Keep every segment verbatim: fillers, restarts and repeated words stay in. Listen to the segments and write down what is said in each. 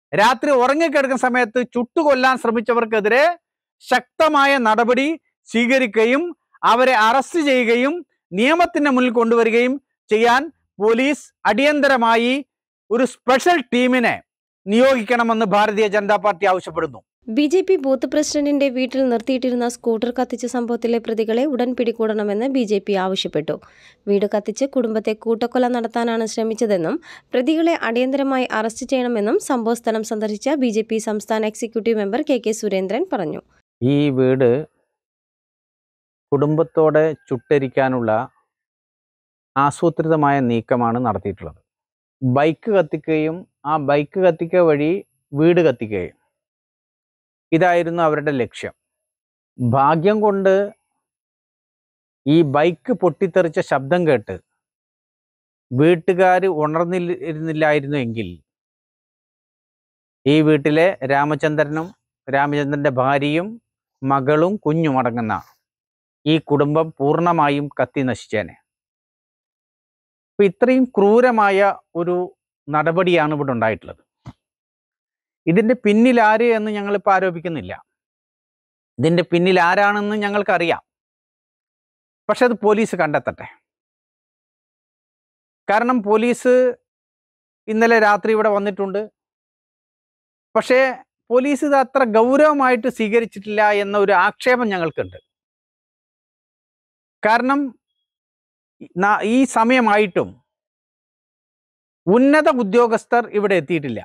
രാത്രി ഉറങ്ങിക്കിടക്കുന്ന സമയത്ത് ചുട്ടുകൊല്ലാൻ ശ്രമിച്ചവർക്കെതിരെ ശക്തമായ നടപടി സ്വീകരിക്കുകയും അവരെ അറസ്റ്റ് ചെയ്യുകയും നിയമത്തിന്റെ മുന്നിൽ കൊണ്ടുവരികയും ചെയ്യാൻ പോലീസ് അടിയന്തരമായി ഒരു സ്പെഷ്യൽ ടീമിനെ നിയോഗിക്കണമെന്ന് ഭാരതീയ ജനതാ പാർട്ടി ആവശ്യപ്പെടുന്നു. ബി ജെ പി ബൂത്ത് പ്രസിഡന്റിന്റെ വീട്ടിൽ നിർത്തിയിട്ടിരുന്ന സ്കൂട്ടർ കത്തിച്ച സംഭവത്തിലെ പ്രതികളെ ഉടൻ പിടികൂടണമെന്ന് ബി ജെ പി ആവശ്യപ്പെട്ടു. വീട് കത്തിച്ച് കുടുംബത്തെ കൂട്ടക്കൊല നടത്താനാണ് ശ്രമിച്ചതെന്നും പ്രതികളെ അടിയന്തരമായി അറസ്റ്റ് ചെയ്യണമെന്നും സംഭവസ്ഥലം സന്ദർശിച്ച ബി ജെ പി സംസ്ഥാന executive member K K Surendran പറഞ്ഞു. ഈ വീട് കുടുംബത്തോടെ ചുട്ടരിക്കാനുള്ള ആസൂത്രിതമായ നീക്കമാണ് നടത്തിയിട്ടുള്ളത്. ബൈക്ക് കത്തിക്കുകയും ആ ബൈക്ക് കത്തിക്കുക വഴി വീട് കത്തിക്കുകയും ഇതായിരുന്നു അവരുടെ ലക്ഷ്യം. ഭാഗ്യം കൊണ്ട് ഈ ബൈക്ക് പൊട്ടിത്തെറിച്ച ശബ്ദം കേട്ട് വീട്ടുകാർ ഉണർന്നിരുന്നില്ലായിരുന്നു എങ്കിൽ ഈ വീട്ടിലെ രാമചന്ദ്രനും രാമചന്ദ്രൻ്റെ ഭാര്യയും മകളും കുഞ്ഞും അടങ്ങുന്ന ഈ കുടുംബം പൂർണ്ണമായും കത്തി നശിച്ചേനെ. അപ്പം ഇത്രയും ക്രൂരമായ ഒരു നടപടിയാണ് ഇവിടെ ഉണ്ടായിട്ടുള്ളത്. ഇതിൻ്റെ പിന്നിൽ ആര് എന്ന് ഞങ്ങളിപ്പോൾ ആരോപിക്കുന്നില്ല. ഇതിൻ്റെ പിന്നിൽ ആരാണെന്ന് ഞങ്ങൾക്കറിയാം. പക്ഷെ അത് പോലീസ് കണ്ടെത്തട്ടെ. കാരണം പോലീസ് ഇന്നലെ രാത്രി ഇവിടെ വന്നിട്ടുണ്ട്. പക്ഷേ പോലീസ് ഇത് അത്ര ഗൗരവമായിട്ട് സ്വീകരിച്ചിട്ടില്ല എന്ന ഒരു ആക്ഷേപം ഞങ്ങൾക്കുണ്ട്. കാരണം ഈ സമയമായിട്ടും ഉന്നത ഉദ്യോഗസ്ഥർ ഇവിടെ എത്തിയിട്ടില്ല.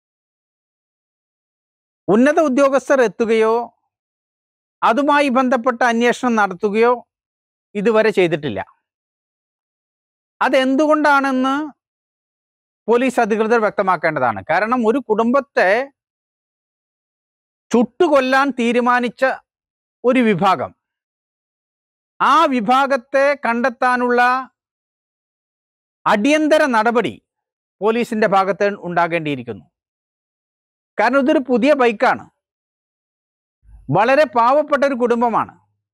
ഉന്നത ഉദ്യോഗസ്ഥർ എത്തുകയോ അതുമായി ബന്ധപ്പെട്ട അന്വേഷണം നടത്തുകയോ ഇതുവരെ ചെയ്തിട്ടില്ല. അതെന്തുകൊണ്ടാണെന്ന് പോലീസ് അധികൃതർ വ്യക്തമാക്കേണ്ടതാണ്. കാരണം ഒരു കുടുംബത്തെ ചുട്ടുകൊല്ലാൻ തീരുമാനിച്ച ഒരു വിഭാഗം, ആ വിഭാഗത്തെ കണ്ടെത്താനുള്ള അടിയന്തര നടപടി പോലീസിന്റെ ഭാഗത്ത് ഉണ്ടാകേണ്ടിയിരിക്കുന്നു. കാരണം ഇതൊരു പുതിയ ബൈക്കാണ്. വളരെ പാവപ്പെട്ട ഒരു കുടുംബമാണ്.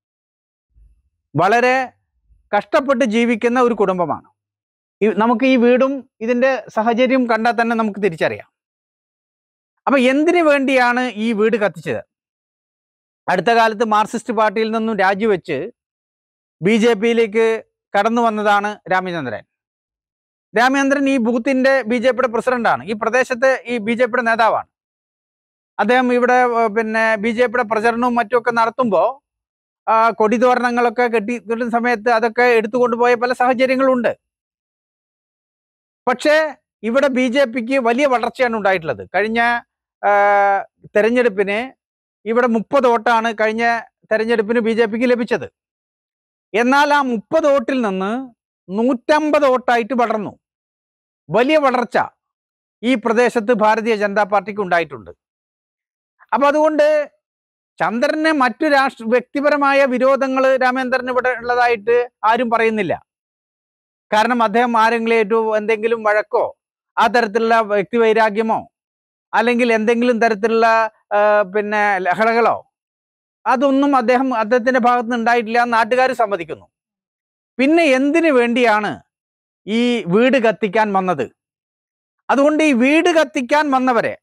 വളരെ കഷ്ടപ്പെട്ട് ജീവിക്കുന്ന ഒരു കുടുംബമാണ്. നമുക്ക് ഈ വീടും ഇതിൻ്റെ സാഹചര്യം കണ്ടാൽ തന്നെ നമുക്ക് തിരിച്ചറിയാം. അപ്പം എന്തിനു വേണ്ടിയാണ് ഈ വീട് കത്തിച്ചത്? അടുത്ത കാലത്ത് മാർക്സിസ്റ്റ് പാർട്ടിയിൽ നിന്നും രാജിവെച്ച് ബി ജെ പിയിലേക്ക് കടന്നു വന്നതാണ് രാമചന്ദ്രൻ. രാമചന്ദ്രൻ ഈ ബൂത്തിൻ്റെ ബി ജെ പിയുടെ പ്രസിഡന്റാണ്. ഈ പ്രദേശത്തെ ഈ ബി ജെ പിയുടെ നേതാവാണ്. അദ്ദേഹം ഇവിടെ പിന്നെ ബി ജെ പിയുടെ പ്രചരണവും മറ്റുമൊക്കെ നടത്തുമ്പോൾ കൊടിതോരണങ്ങളൊക്കെ കെട്ടി കിട്ടുന്ന സമയത്ത് അതൊക്കെ എടുത്തുകൊണ്ടുപോയ പല സാഹചര്യങ്ങളുണ്ട്. പക്ഷേ ഇവിടെ ബി ജെ പിക്ക് വലിയ വളർച്ചയാണ് ഉണ്ടായിട്ടുള്ളത്. കഴിഞ്ഞ തെരഞ്ഞെടുപ്പിന് ഇവിടെ മുപ്പത് വോട്ടാണ് കഴിഞ്ഞ തെരഞ്ഞെടുപ്പിന് ബി ജെ പിക്ക് ലഭിച്ചത്. എന്നാൽ ആ മുപ്പത് വോട്ടിൽ നിന്ന് നൂറ്റമ്പത് വോട്ടായിട്ട് വളർന്നു. വലിയ വളർച്ച ഈ പ്രദേശത്ത് ഭാരതീയ ജനതാ പാർട്ടിക്ക് ഉണ്ടായിട്ടുണ്ട്. അപ്പം അതുകൊണ്ട് ചന്ദ്രന് മറ്റു രാഷ്ട്ര വ്യക്തിപരമായ വിരോധങ്ങൾ രാമചന്ദ്രന് ഇവിടെ ഉള്ളതായിട്ട് ആരും പറയുന്നില്ല. കാരണം അദ്ദേഹം ആരെങ്കിലും ഏറ്റവും എന്തെങ്കിലും വഴക്കോ ആ തരത്തിലുള്ള വ്യക്തിവൈരാഗ്യമോ അല്ലെങ്കിൽ എന്തെങ്കിലും തരത്തിലുള്ള പിന്നെ ലഹളകളോ അതൊന്നും അദ്ദേഹം അദ്ദേഹത്തിൻ്റെ ഭാഗത്ത് നിന്ന് ഉണ്ടായിട്ടില്ല എന്ന് നാട്ടുകാർ സമ്മതിക്കുന്നു. പിന്നെ എന്തിനു വേണ്ടിയാണ് ഈ വീട് കത്തിക്കാൻ വന്നത്? അതുകൊണ്ട് ഈ വീട് കത്തിക്കാൻ വന്നവരെ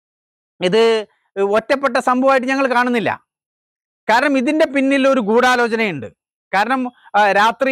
ഇത് ഒറ്റപ്പെട്ട സംഭവമായിട്ട് ഞങ്ങൾ കാണുന്നില്ല. കാരണം ഇതിൻ്റെ പിന്നിൽ ഒരു ഗൂഢാലോചനയുണ്ട്. കാരണം രാത്രി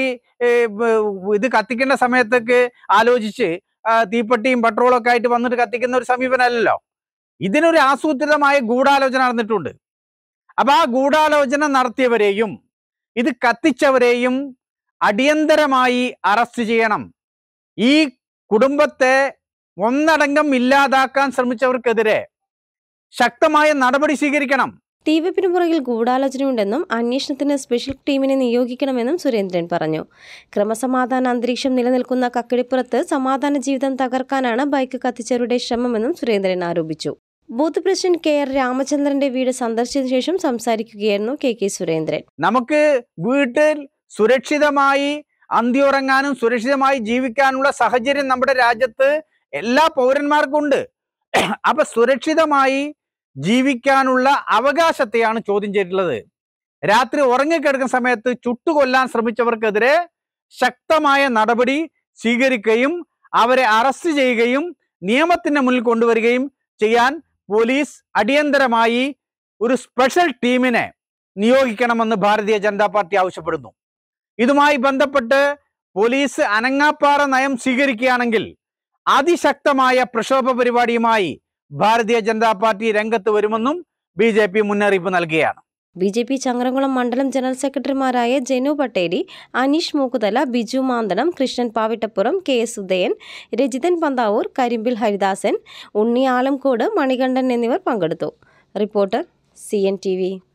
ഇത് കത്തിക്കേണ്ട സമയത്തൊക്കെ ആലോചിച്ച് തീപ്പെട്ടിയും പെട്രോളൊക്കെ ആയിട്ട് വന്നിട്ട് കത്തിക്കുന്ന ഒരു സമീപനമല്ലല്ലോ. ഇതിനൊരു ആസൂത്രിതമായ ഗൂഢാലോചന നടന്നിട്ടുണ്ട്. അപ്പം ആ ഗൂഢാലോചന നടത്തിയവരെയും ഇത് കത്തിച്ചവരെയും അടിയന്തരമായി അറസ്റ്റ് ചെയ്യണം. ഈ കുടുംബത്തെ ഒന്നടങ്കം ഇല്ലാതാക്കാൻ ശ്രമിച്ചവർക്കെതിരെ ശക്തമായ നടപടി സ്വീകരിക്കണം. തീവെപ്പിന് പുറകിൽ ഗൂഢാലോചനയുണ്ടെന്നും അന്വേഷണത്തിന് സ്പെഷ്യൽ ടീമിനെ നിയോഗിക്കണമെന്നും സുരേന്ദ്രൻ പറഞ്ഞു. ക്രമസമാധാന അന്തരീക്ഷം നിലനിൽക്കുന്ന കക്കിടിപ്പുറത്ത് സമാധാന ജീവിതം തകർക്കാനാണ് ബൈക്ക് കത്തിച്ചവരുടെ ശ്രമമെന്നും സുരേന്ദ്രൻ ആരോപിച്ചു. ബൂത്ത് പ്രസിഡന്റ് കെ ആർ രാമചന്ദ്രന്റെ വീട് സന്ദർശിച്ച ശേഷം സംസാരിക്കുകയായിരുന്നു കെ കെ സുരേന്ദ്രൻ. നമുക്ക് വീട്ടിൽ സുരക്ഷിതമായി അന്തിയുറങ്ങാനും സുരക്ഷിതമായി ജീവിക്കാനുള്ള സാഹചര്യം നമ്മുടെ രാജ്യത്ത് എല്ലാ പൗരന്മാർക്കും ഉണ്ട്. അപ്പൊ സുരക്ഷിതമായി ജീവിക്കാനുള്ള അവകാശത്തെയാണ് ചോദ്യം ചെയ്തിട്ടുള്ളത്. രാത്രി ഉറങ്ങിക്കിടക്കുന്ന സമയത്ത് ചുട്ടുകൊല്ലാൻ ശ്രമിച്ചവർക്കെതിരെ ശക്തമായ നടപടി സ്വീകരിക്കുകയും അവരെ അറസ്റ്റ് ചെയ്യുകയും നിയമത്തിന്റെ മുന്നിൽ കൊണ്ടുവരികയും ചെയ്യാൻ പോലീസ് അടിയന്തരമായി ഒരു സ്പെഷ്യൽ ടീമിനെ നിയോഗിക്കണമെന്ന് ഭാരതീയ ജനതാ പാർട്ടി ആവശ്യപ്പെടുന്നു. ഇതുമായി ബന്ധപ്പെട്ട് പോലീസ് അനങ്ങാപ്പാറ നയം സ്വീകരിക്കുകയാണെങ്കിൽ അതിശക്തമായ പ്രക്ഷോഭ പരിപാടിയുമായി ഭാരതീയ ജനതാ പാർട്ടി രംഗത്ത് വരുമെന്നും ബി ജെ പി മുന്നറിയിപ്പ് നൽകുകയാണ്. ബി ജെ പി ചങ്ങരംകുളം മണ്ഡലം ജനറൽ സെക്രട്ടറിമാരായ ജനു പട്ടേരി, അനീഷ് മൂക്കുതല, ബിജു മാന്തണം, കൃഷ്ണൻ പാവിട്ടപ്പുറം, കെ എസ് ഉദയൻ, രജിതൻ പന്താവൂർ, കരിമ്പിൽ ഹരിദാസൻ, ഉണ്ണി ആലംകോട്, മണികണ്ഠൻ എന്നിവർ പങ്കെടുത്തു. Reporter C N T V.